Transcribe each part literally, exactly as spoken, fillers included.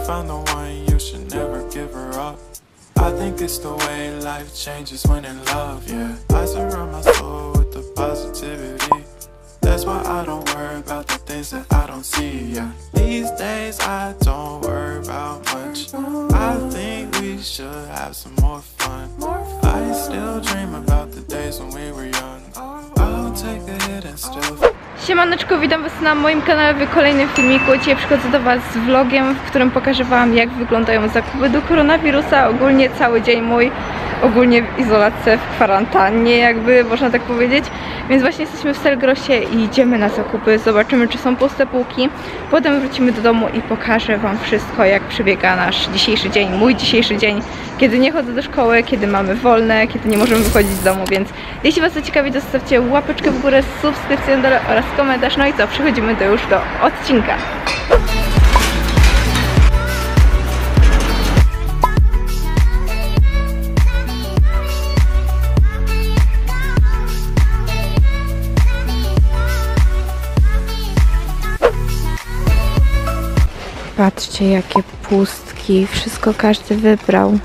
found the one, you should never give her up. I think it's the way life changes when in love, yeah. I surround my soul with the positivity. That's why I don't worry about the things that I don't see, yeah. These days I don't worry about much. I think we should have some more fun. I still dream about the days when we were young. I'll take the hit and still... Siemaneczko, witam was na moim kanale w kolejnym filmiku. Dzisiaj przychodzę do was z vlogiem, w którym pokażę wam, jak wyglądają zakupy do koronawirusa. Ogólnie cały dzień mój, ogólnie w izolacji, w kwarantannie, jakby można tak powiedzieć. Więc właśnie jesteśmy w Selgrosie i idziemy na zakupy. Zobaczymy, czy są puste półki. Potem wrócimy do domu i pokażę wam wszystko, jak przebiega nasz dzisiejszy dzień, mój dzisiejszy dzień, kiedy nie chodzę do szkoły, kiedy mamy wolne, kiedy nie możemy wychodzić z domu. Więc jeśli was to ciekawi, to zostawcie łapeczkę w górę, subskrypcję na dole oraz komentarz. No i co, przechodzimy do już do odcinka. Patrzcie, jakie pustki, wszystko każdy wybrał.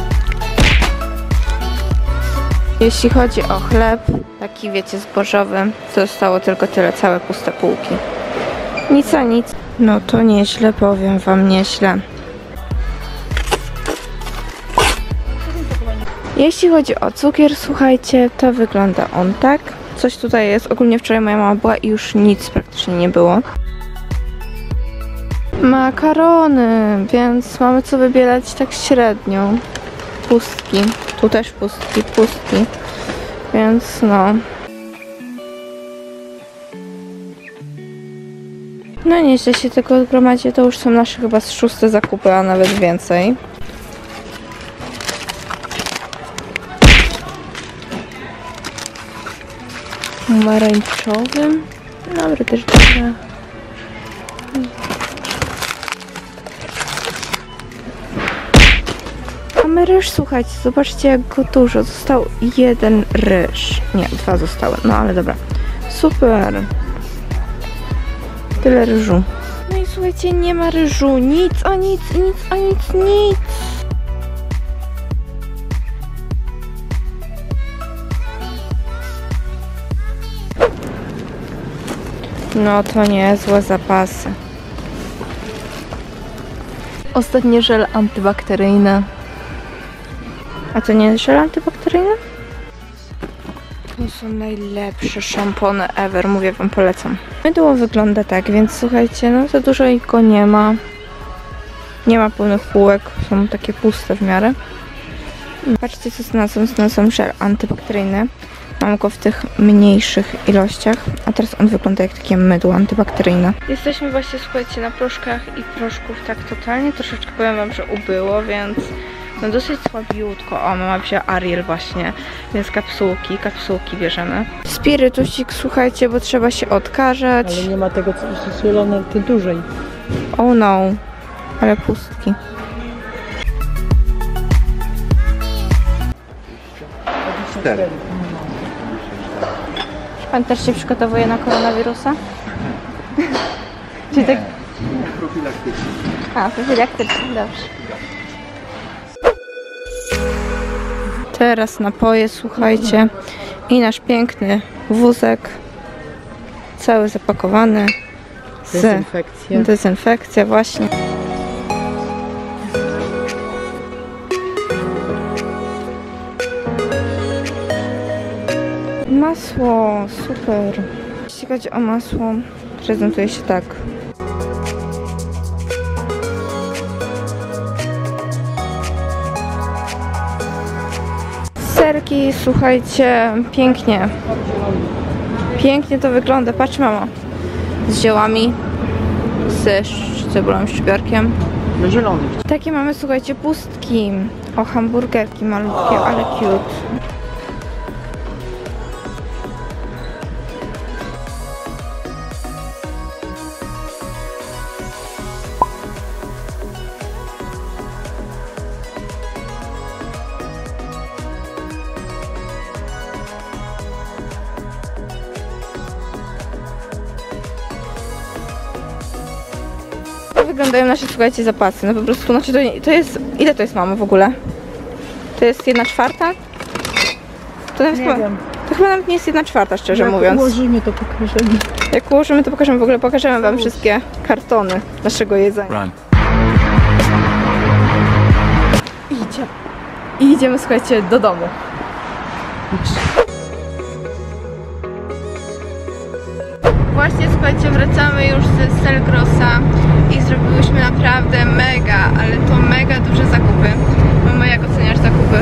Jeśli chodzi o chleb, taki wiecie, zbożowy, to zostało tylko tyle, całe puste półki. Nic a nic. No to nieźle, powiem wam, nieźle. Jeśli chodzi o cukier, słuchajcie, to wygląda on tak. Coś tutaj jest, ogólnie wczoraj moja mama była i już nic praktycznie nie było. Makarony, więc mamy co wybierać tak średnio. Pustki, tu też pustki, pustki, więc no. No nieźle się tylko odgromadzi, to już są nasze chyba szóste zakupy, a nawet więcej. Pomarańczowym, dobra, też dobra. Mamy ryż, słuchajcie, zobaczcie, jak go dużo. Został jeden ryż. Nie, dwa zostały, no ale dobra. Super. Tyle ryżu. No i słuchajcie, nie ma ryżu. Nic, a nic, nic, a nic, nic. No to niezłe zapasy. Ostatni żel antybakteryjny. A to nie jest żel antybakteryjny? To są najlepsze szampony ever, mówię wam, polecam. Mydło wygląda tak, więc słuchajcie, no za dużo go nie ma. Nie ma pełnych półek, są takie puste w miarę. Patrzcie, co znalazłam, znalazłam żel antybakteryjny. Mam go w tych mniejszych ilościach, a teraz on wygląda jak takie mydło antybakteryjne. Jesteśmy właśnie, słuchajcie, na proszkach i proszków tak totalnie troszeczkę, powiem wam, że ubyło, więc no dosyć słabiutko. O, mama wzięła Ariel właśnie, więc kapsułki, kapsułki bierzemy. Spirytusik, słuchajcie, bo trzeba się odkażać. Ale nie ma tego, co jest solone, ty dłużej. Oh no, ale pustki. Cztery. Pan też się przygotowuje na koronawirusa? Czyli tak... Profilaktycznie. A, profilaktycznie, dobrze. Teraz napoje, słuchajcie. I nasz piękny wózek. Cały zapakowany. Z... Dezynfekcja. Dezynfekcja, właśnie. Masło, super. Jeśli chodzi o masło, prezentuje się tak. Serki, słuchajcie, pięknie. Pięknie to wygląda. Patrz, mama. Z ziołami, z cebulą, szczypiorkiem. No zielony. Takie mamy, słuchajcie, pustki. O, hamburgerki malutkie, ale cute. wyglądają nasze, słuchajcie, zapasy. No po prostu, znaczy to, to jest... Ile to jest, mamo, w ogóle? To jest jedna czwarta? To nawet Nie chyba, wiem. to chyba nawet nie jest jedna czwarta, szczerze Jak mówiąc. ułożymy, to pokażemy. Jak ułożymy, to pokażemy. W ogóle pokażemy wam wszystkie kartony naszego jedzenia. Run. Idziemy. I idziemy, słuchajcie, do domu. Właśnie, słuchajcie, wracamy już z Selgrosa i zrobiłyśmy naprawdę mega, ale to mega duże zakupy. Mamo, jak oceniasz zakupy?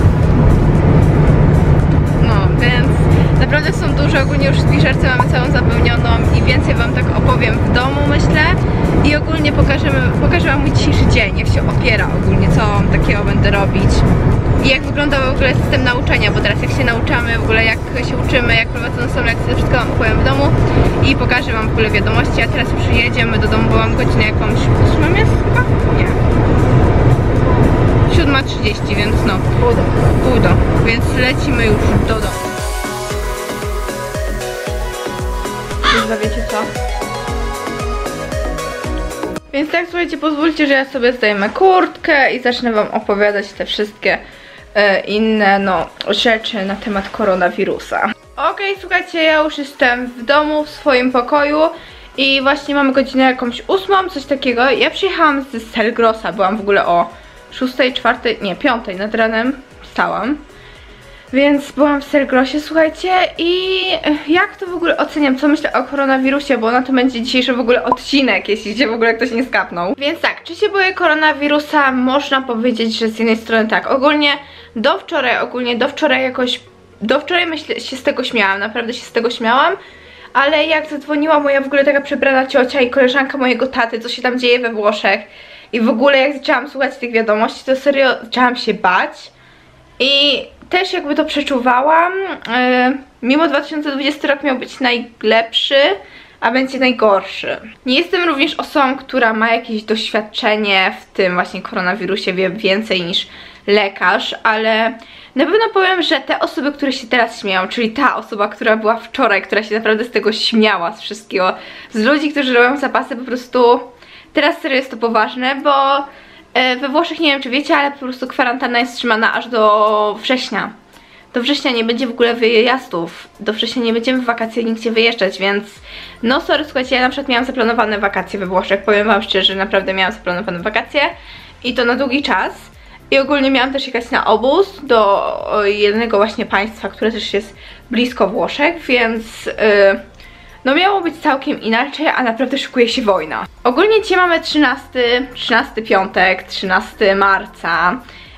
No, więc naprawdę są duże, ogólnie już spiżarce mamy całą zapełnioną i więcej wam tak opowiem w domu, myślę. I ogólnie pokażemy, pokażę wam mój dzisiejszy dzień, jak się opiera ogólnie, co takiego będę robić. I jak wygląda w ogóle system nauczania, bo teraz jak się nauczamy, w ogóle jak się uczymy, jak prowadzone są lekcje, to wszystko wam opowiem w domu i pokażę wam w ogóle wiadomości, a teraz już jedziemy do domu, bo mam godzinę jakąś ósmą jest chyba? Nie. siódma trzydzieści, więc no. Pół do. Pół do. Więc lecimy już do domu. Już wiecie co? Więc tak, słuchajcie, pozwólcie, że ja sobie zdejmę kurtkę i zacznę wam opowiadać te wszystkie e, inne, no, rzeczy na temat koronawirusa. Okej, okay, słuchajcie, ja już jestem w domu, w swoim pokoju i właśnie mamy godzinę jakąś ósmą, coś takiego. Ja przyjechałam z Selgrosa, byłam w ogóle o szóstej, czwartej, nie, piątej nad ranem stałam. Więc byłam w Selgrosie, słuchajcie, i jak to w ogóle oceniam, co myślę o koronawirusie, bo na to będzie dzisiejszy w ogóle odcinek, jeśli się w ogóle ktoś nie skapnął. Więc tak, czy się boję koronawirusa? Można powiedzieć, że z jednej strony tak, ogólnie do wczoraj, ogólnie do wczoraj jakoś, do wczoraj myślę, się z tego śmiałam, naprawdę się z tego śmiałam, ale jak zadzwoniła moja w ogóle taka przebrana ciocia i koleżanka mojego taty, co się tam dzieje we Włoszech i w ogóle jak zaczęłam słuchać tych wiadomości, to serio zaczęłam się bać i też jakby to przeczuwałam, yy, mimo dwa tysiące dwudziesty rok miał być najlepszy, a będzie najgorszy. Nie jestem również osobą, która ma jakieś doświadczenie w tym właśnie koronawirusie, wie więcej niż lekarz, ale na pewno powiem, że te osoby, które się teraz śmieją, czyli ta osoba, która była wczoraj, która się naprawdę z tego śmiała, z wszystkiego, z ludzi, którzy robią zapasy, po prostu teraz serio jest to poważne, bo we Włoszech, nie wiem czy wiecie, ale po prostu kwarantanna jest trzymana aż do września. Do września nie będzie w ogóle wyjazdów. Do września nie będziemy w wakacje nigdzie wyjeżdżać, więc no sorry, słuchajcie, ja na przykład miałam zaplanowane wakacje we Włoszech. Powiem wam szczerze, naprawdę miałam zaplanowane wakacje i to na długi czas. I ogólnie miałam też jechać na obóz do jednego właśnie państwa, które też jest blisko Włoszech, więc... Yy, no miało być całkiem inaczej, a naprawdę szykuje się wojna. Ogólnie dzisiaj mamy trzynasty piątek, trzynastego marca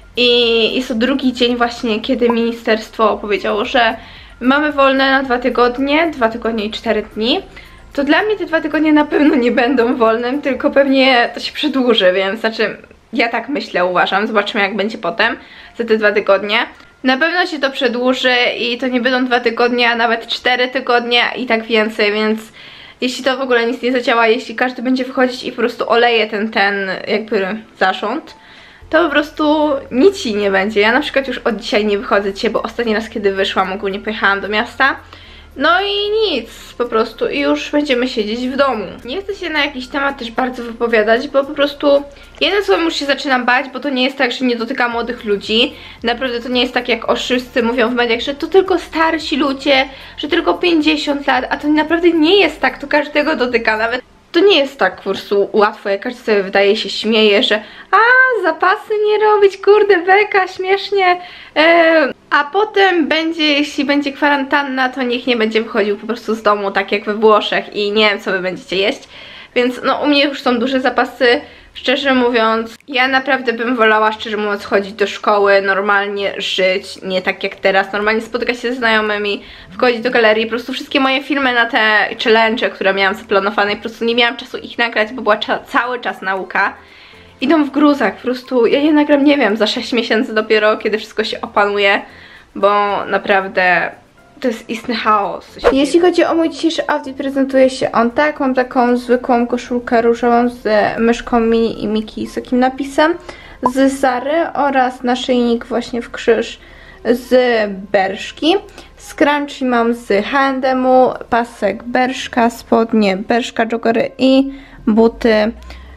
i jest to drugi dzień właśnie, kiedy ministerstwo powiedziało, że mamy wolne na dwa tygodnie, dwa tygodnie i cztery dni. To dla mnie te dwa tygodnie na pewno nie będą wolnym, tylko pewnie to się przedłuży, więc znaczy ja tak myślę, uważam, zobaczymy jak będzie potem za te dwa tygodnie. Na pewno się to przedłuży i to nie będą dwa tygodnie, a nawet cztery tygodnie i tak więcej, więc jeśli to w ogóle nic nie zadziała, jeśli każdy będzie wychodzić i po prostu oleje ten, ten jakby zarząd, to po prostu nic ci nie będzie. Ja na przykład już od dzisiaj nie wychodzę dzisiaj, bo ostatni raz kiedy wyszłam, ogólnie pojechałam do miasta. No i nic, po prostu i już będziemy siedzieć w domu. Nie chcę się na jakiś temat też bardzo wypowiadać, bo po prostu jednym słowem już się zaczynam bać, bo to nie jest tak, że nie dotyka młodych ludzi. Naprawdę to nie jest tak, jak wszyscy mówią w mediach, że to tylko starsi ludzie, że tylko pięćdziesiąt lat, a to naprawdę nie jest tak, to każdego dotyka, nawet to nie jest tak po prostu łatwo, jak każdy sobie wydaje, się śmieje, że a zapasy nie robić, kurde beka, śmiesznie, eee, a potem będzie, jeśli będzie kwarantanna, to niech nie będzie wychodził po prostu z domu, tak jak we Włoszech i nie wiem co wy będziecie jeść, więc no u mnie już są duże zapasy, szczerze mówiąc. Ja naprawdę bym wolała, szczerze mówiąc, chodzić do szkoły, normalnie żyć, nie tak jak teraz, normalnie spotykać się ze znajomymi, wchodzić do galerii, po prostu wszystkie moje filmy na te challenge, które miałam zaplanowane i po prostu nie miałam czasu ich nagrać, bo była cza cały czas nauka. Idą w gruzach, po prostu ja je nagram, nie wiem, za sześć miesięcy dopiero, kiedy wszystko się opanuje, bo naprawdę to jest istny chaos. Jeśli chodzi o mój dzisiejszy outfit, prezentuje się on tak. Mam taką zwykłą koszulkę różową z myszką Mini i Miki z takim napisem z Zary oraz naszyjnik właśnie w krzyż z Berszki. Scrunchie mam z H and M-u, pasek Berszka, spodnie Berszka, joggery i buty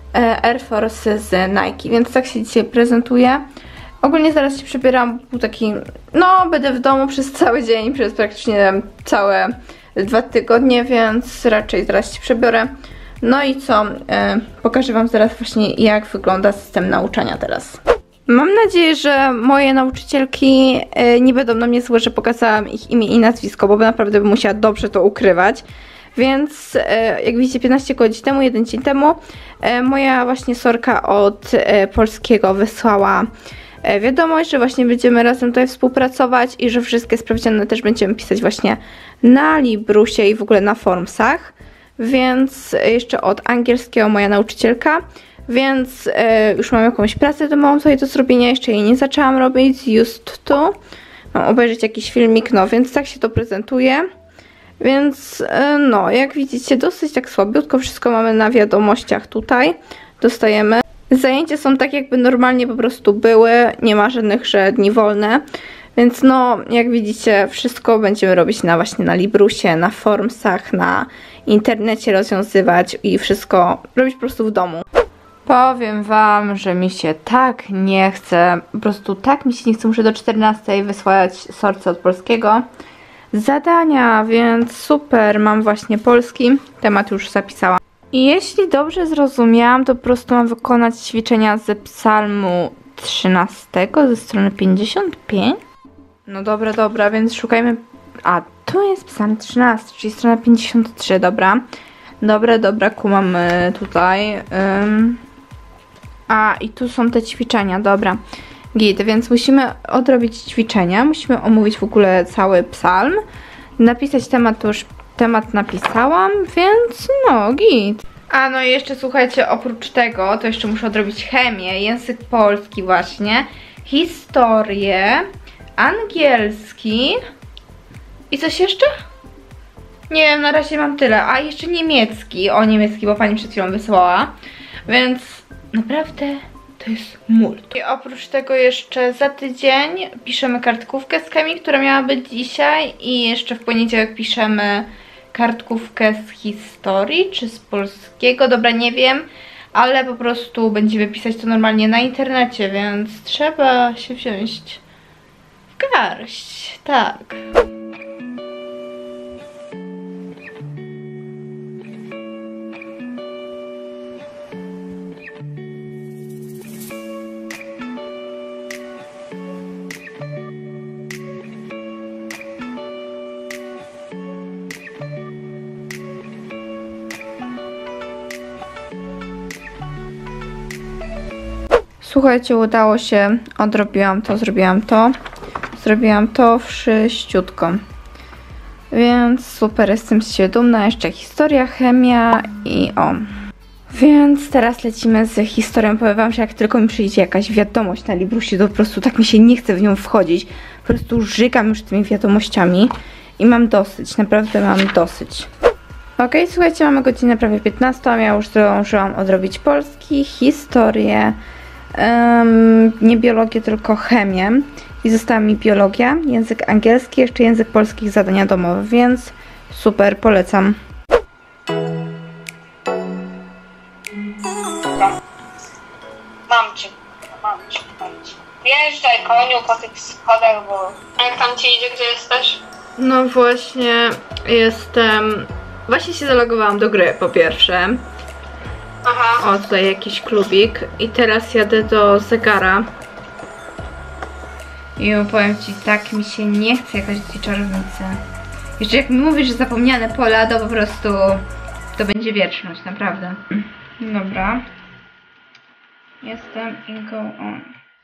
Air Force z Nike, więc tak się dzisiaj prezentuję. Ogólnie zaraz się przebieram, był taki, no będę w domu przez cały dzień, przez praktycznie całe dwa tygodnie, więc raczej zaraz się przebiorę. No i co, e, pokażę wam zaraz właśnie, jak wygląda system nauczania teraz. Mam nadzieję, że moje nauczycielki e, nie będą na mnie złe, że pokazałam ich imię i nazwisko, bo naprawdę bym musiała dobrze to ukrywać. Więc e, jak widzicie, piętnaście godzin temu, jeden dzień temu, e, moja właśnie sorka od e, polskiego wysłała e, wiadomość, że właśnie będziemy razem tutaj współpracować i że wszystkie sprawdziany też będziemy pisać właśnie na Librusie i w ogóle na Formsach. Więc jeszcze od angielskiego moja nauczycielka, więc e, już mam jakąś pracę domową tutaj do zrobienia, jeszcze jej nie zaczęłam robić, just tu. Mam obejrzeć jakiś filmik, no więc tak się to prezentuje. Więc e, no, jak widzicie, dosyć tak słabiutko wszystko mamy na wiadomościach tutaj, dostajemy. Zajęcia są tak, jakby normalnie po prostu były, nie ma żadnych, że dni wolne. Więc no, jak widzicie, wszystko będziemy robić na właśnie na Librusie, na Formsach, na internecie rozwiązywać i wszystko robić po prostu w domu. Powiem wam, że mi się tak nie chce, po prostu tak mi się nie chce, muszę do czternastej wysłać sorce od polskiego zadania, więc super, mam właśnie polski, temat już zapisałam. I jeśli dobrze zrozumiałam, to po prostu mam wykonać ćwiczenia ze psalmu trzynastego ze strony pięćdziesiąt pięć. No dobra, dobra, więc szukajmy... A, tu jest psalm trzynasty, czyli strona pięćdziesiąt trzy, dobra. Dobra, dobra, kumamy tutaj. Um. A, i tu są te ćwiczenia, dobra. Git, więc musimy odrobić ćwiczenia, musimy omówić w ogóle cały psalm. Napisać temat, to już temat napisałam, więc no, git. A, no i jeszcze słuchajcie, oprócz tego, to jeszcze muszę odrobić chemię, język polski właśnie, historię, angielski i coś jeszcze? Nie wiem, na razie mam tyle. A jeszcze niemiecki, o niemiecki, bo pani przed chwilą wysłała, więc naprawdę to jest mult. I oprócz tego jeszcze za tydzień piszemy kartkówkę z chemii, która miała być dzisiaj, i jeszcze w poniedziałek piszemy kartkówkę z historii czy z polskiego, dobra, nie wiem, ale po prostu będziemy pisać to normalnie na internecie, więc trzeba się wziąć w garść, tak. Słuchajcie, udało się, odrobiłam to, zrobiłam to, zrobiłam to wszyściutko. Więc super, jestem z siebie dumna, jeszcze historia, chemia i o. Więc teraz lecimy z historią. Powiem wam, że jak tylko mi przyjdzie jakaś wiadomość na Librusie, to po prostu tak mi się nie chce w nią wchodzić. Po prostu żygam już tymi wiadomościami i mam dosyć, naprawdę mam dosyć. Ok, słuchajcie, mamy godzinę prawie piętnastą, ja już zdążyłam odrobić polski, historię, Um, nie biologię, tylko chemię i została mi biologia, język angielski, jeszcze język polski, zadania domowe, więc super, polecam. Mam cię, mam cię, mam cię. Wjeżdżaj koniu po tych schodach, bo... A jak tam ci idzie, gdzie jesteś? No właśnie, jestem... Właśnie się zalogowałam do gry, po pierwsze. Aha. O, tutaj jakiś klubik. I teraz jadę do zegara. I powiem ci, tak mi się nie chce jechać do tej czarownicy. Jeszcze jak mi mówisz, że zapomniane pola, to po prostu to będzie wieczność, naprawdę. Dobra. Jestem i go on.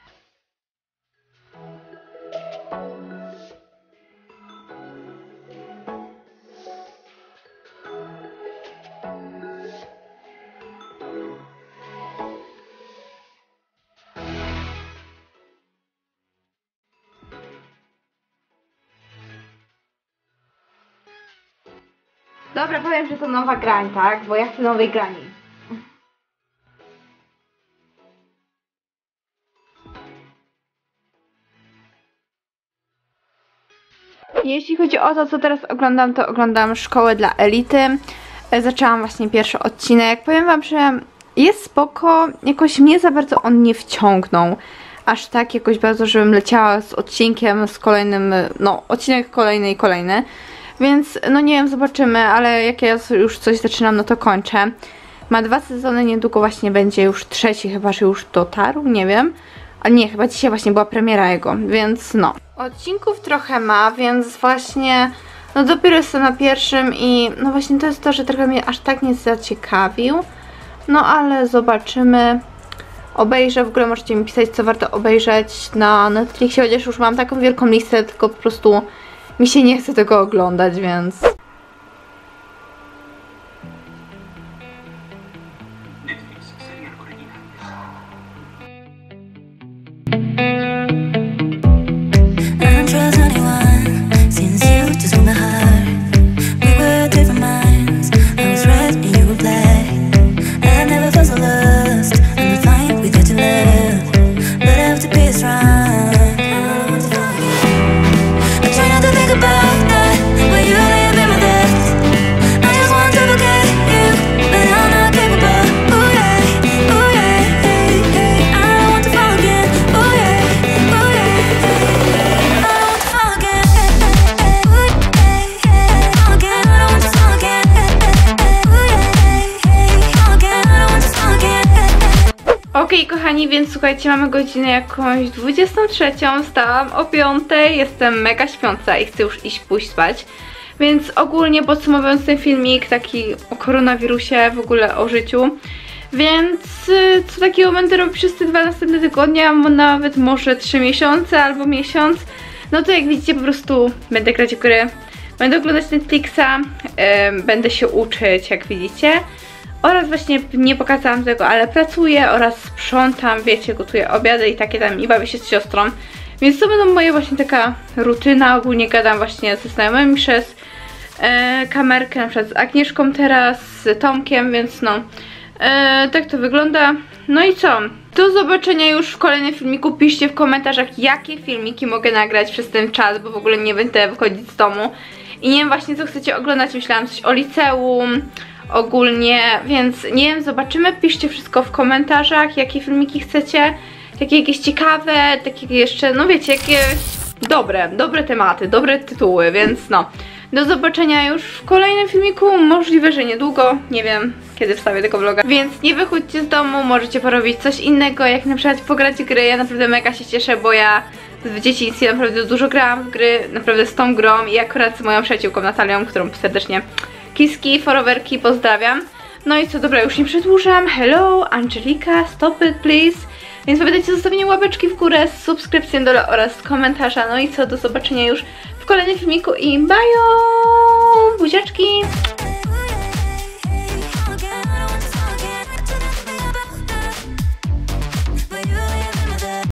Dobra, powiem, że to nowa grań, tak? Bo ja chcę nowej grani. Jeśli chodzi o to, co teraz oglądam, to oglądam Szkołę dla Elity. Zaczęłam właśnie pierwszy odcinek. Powiem wam, że jest spoko, jakoś mnie za bardzo on nie wciągnął. Aż tak jakoś bardzo, żebym leciała z odcinkiem, z kolejnym, no odcinek kolejny i kolejny. Więc no nie wiem, zobaczymy, ale jak ja już coś zaczynam, no to kończę. Ma dwa sezony, niedługo właśnie będzie już trzeci, chyba że już dotarł, nie wiem. Ale nie, chyba dzisiaj właśnie była premiera jego, więc no. Odcinków trochę ma, więc właśnie no dopiero jestem na pierwszym i no właśnie to jest to, że trochę mnie aż tak nie zaciekawił. No ale zobaczymy. Obejrzę, w ogóle możecie mi pisać, co warto obejrzeć na Netflixie, chociaż już mam taką wielką listę, tylko po prostu mi się nie chce tego oglądać, więc... Okej, okay, kochani, więc słuchajcie, mamy godzinę jakąś dwudziestą trzecią, wstałam o piątej, jestem mega śpiąca i chcę już iść pójść spać. Więc ogólnie podsumowując ten filmik, taki o koronawirusie, w ogóle o życiu. Więc co takiego będę robić przez te dwa następne tygodnie, nawet może trzy miesiące albo miesiąc. No to jak widzicie, po prostu będę grać w gry, będę oglądać Netflixa, yy, będę się uczyć, jak widzicie. Oraz właśnie nie pokazałam tego, ale pracuję oraz sprzątam, wiecie, gotuję obiady i takie tam i bawię się z siostrą. Więc to będą moje właśnie taka rutyna, ogólnie gadam właśnie ze znajomymi przez e, kamerkę, na przykład z Agnieszką teraz, z Tomkiem, więc no, e, tak to wygląda. No i co? Do zobaczenia już w kolejnym filmiku, piszcie w komentarzach, jakie filmiki mogę nagrać przez ten czas, bo w ogóle nie będę wychodzić z domu. I nie wiem właśnie, co chcecie oglądać, myślałam coś o liceum, ogólnie, więc nie wiem, zobaczymy, piszcie wszystko w komentarzach, jakie filmiki chcecie, takie jakieś ciekawe, takie jeszcze, no wiecie, jakieś dobre, dobre tematy, dobre tytuły, więc no, do zobaczenia już w kolejnym filmiku, możliwe, że niedługo, nie wiem, kiedy wstawię tego vloga, więc nie wychodźcie z domu, możecie porobić coś innego, jak na przykład pograć w gry, ja naprawdę mega się cieszę, bo ja w dzieciństwie naprawdę dużo grałam w gry, naprawdę z tą grą i akurat z moją przyjaciółką Natalią, którą serdecznie kiski, forowerki, pozdrawiam. No i co, dobra, już nie przedłużam. Hello, Angelika, stop it please. Więc pamiętajcie o zostawieniu łapeczki w górę, subskrypcją dole oraz komentarza. No i co, do zobaczenia już w kolejnym filmiku i bye! Buziaczki!